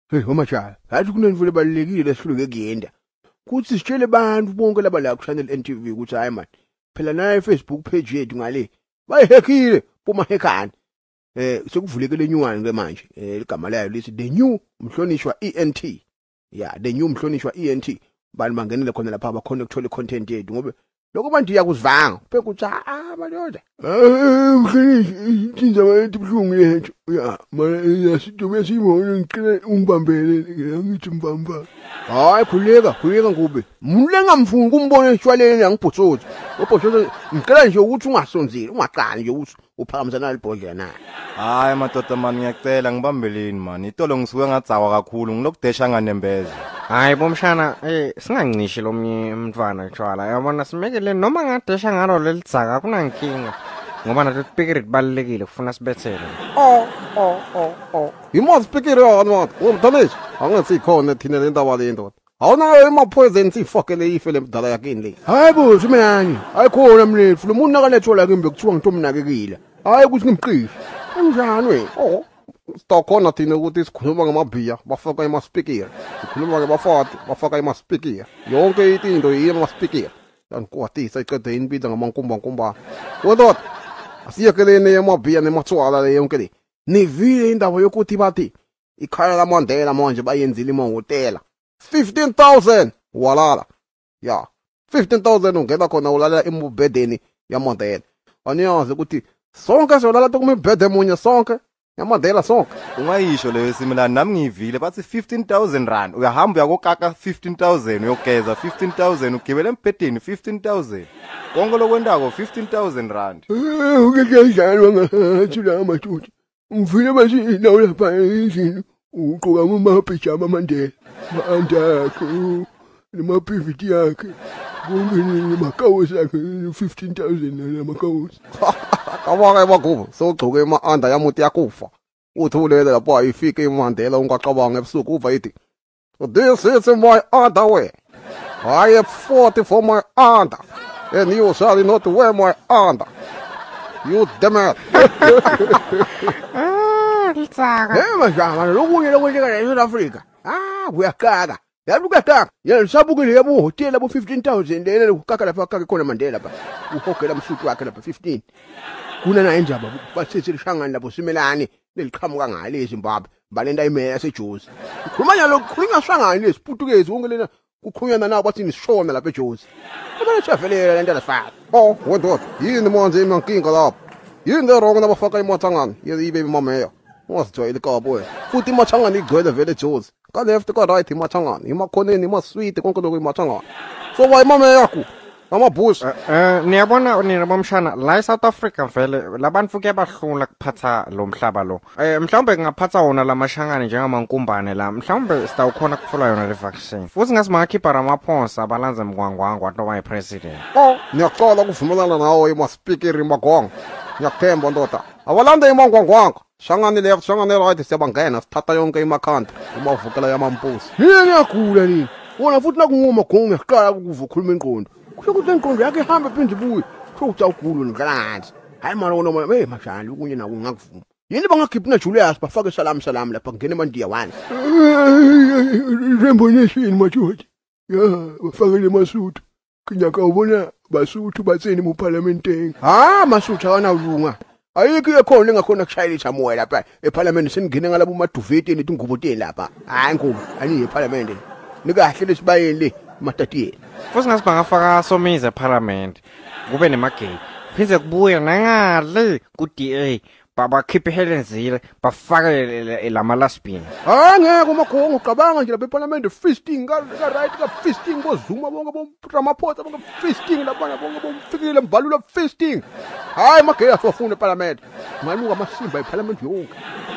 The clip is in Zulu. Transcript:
Hey wamajala, hathi kunenivule balekile lesihluke kuyenda. Kuthi sitshele abantu bonke laba la ku channel NTV ukuthi hayi man. Phela naye Facebook page yethu ngale. Bayihekile boma hekani. Sekuvulekele nyuwani ke manje. Igama layo lithi The New Mhlonishwa ENT. Yeah, The New Mhlonishwa ENT. Bani bangenele khona lapha abakhona ukuthola content yethu ngoba lokho manje iyakuzivanga. Phela uthi madoda. Mhlonishwa indaba yethu buhlungu yethu. Yeah, mara sidobe sibona ngicela ungibambele ngithi mbamba. Hayi khuleka ngube. Mlenga mfuni kumbona eshwaleni ngibhotsoza. Ubhotsoza ngicela nje ukuthi ungasonzile, ungaqali nje ukuthi uphakamisana libhodlela na. Hayi madoda mani ngiyacela ngibambeleni mani. Itolo ngisuke ngadzawa kakhulu ngilokudesha nganembeza. Hayi bomshana singancishe lomnye umntwana etshwala. Yabona simekele noma ngadesha ngalo lelidzaka kunankinga. Ngoba nathi speaker ibalekile kufuna sibethele. Imo speaker yona umthanisi angathi khona thina le ndaba le ndoda. Awuna emaphoyizeni sifakele ife lemdala yakini le. Hayi bo simenani. Hayi khona mlefu lo muntu nakalethola kembe kuthiwa ngithoma nakekile. Hayi ukuthi ngimqishe. Kanjani we? Sikhona thina ukuthi sikhuluma ngamabhiya bafaka ema-speaker. Sikhuluma ke bafati bafaka ema-speaker. Yonke into yema-speaker. Yankwatisa iqede inibida ngamankumba. Kodwa asiyekelene yamabhiya nemathwala le yonke le. Nivile indaba yokuthi bathi ikhaya laMandela manje bayenzile imahotela 15,000 walala. Yeah, 15,000 ungena khona ulala emubhedeni yaMandela. Aniyazi ukuthi sonke solala kumibhede munye sonke yaMandela sonke. Ungayisho leyo similani nami ngivile bathi 15,000 rand. Uyahamba uyakokaka 15,000 uyogeza 15,000 ugibela embhedeni 15,000. Konke lokwendako 15,000 rand. Ukekanjalo ngathi la majuti. Ngivile bathi nawo lapha izini uqoka amapijama aMandela. Andakhe noma-PVT yakhe konke makawusi akhe 15,000 namakawusi. Kabaka ebakubo sogcoke ama-under yamuntu yakufa uthulele lapho ayifike iMandela ungaqabanga ebusuku uva ithi this is my underwear. I have fought for my under and you shall not wear my under. You damn it. Majama lokunye lokwenzeka la eSouth Africa. Kuyakaka. Yalukataka. Yalisabukile yabo hotel abo 15,000 lele ukaka lapha akake khona Mandela lapha. Uhogela umsuku wakhe lapha 15. Kuna na enjaba basethi lishangani lapho simelani leliqhamuka ngale eZimbabwe. Balenda imeya yaseJozi. Ukhuluma lo khulunywa shangani lesiPutukezi wonke lena kukhulunyana nabo bathi nisishona lapha eJozi. Abana chavelela lento lasifaka. What? Yini manje imankinga lapho? Yini lerong nabafaka imathangana yibe imameya. Wasijwayele kabo futhi imathangana igcwele vele eJozi. Ka left ka right imathangana imakhoneni imasweet konke lokho imathangana. So why imameya yakho? Amabhushi. Niyabona nina bomshana la eSouth Africa vele labantu ke bahlula kuphatha lo mhlaba lo. Mhlawumbe ngaphatha wona lamashangane njengamankumbane la. Mhlawumbe sitawukhona kufula yona le vaccine. Futhi ngasimangakhipa ramaphosa abalanza mgwangwangwa noma yipresident. Ngiyaqala ukuvumelana nawe ema-speaker imagongo. Ngiyakuthemba ndoda. Awalanda imangwangwanga. Shangane left shangane right siyabangena sithatha yonke imakhanda umavukela yamampusi. Ngiyagula nini? Wona futhi nakungoma gongo ngiyaqala ukuvukhuluma inqondo. Kusho ukuthi inqondo yakhe ihambe phinde ibuye. Kusho ukuthi awugulu ngikalazi. Hayi mara wona mashali kunye naku ngakuvuma. Yini bangakhipha na Julius bafake salam lapha ngene emandiya wani. Rembo nation majuti. Ya bafake eMasuthu. Kinyaka ubona basuthu batseni mu parliamenteng. Masuthu akana ulunga. Ayikho ekhona engakhona kushayela moya lapha eParliament seningene ngalabo maduveti nithi nguboteni lapha. Hayi nkulu aniye eParliament. Nikahle lesibayeni matatiyeni. Futhi ngasibangafaka somize eParliament. Kube nemagate. Pheze kubuya nangale ku-DA babakhiphe helenzile bafake lama-lesbian. Ngeke umakhongo uqabanga nje lapha eParliament feasting ka right ka feasting bozuma bonke bomramaphosa bonke feasting labana bonke bomfikile mbalula feasting. Hayi magate asofuna eParliament. Ngaluka amasimba eParliament yonke.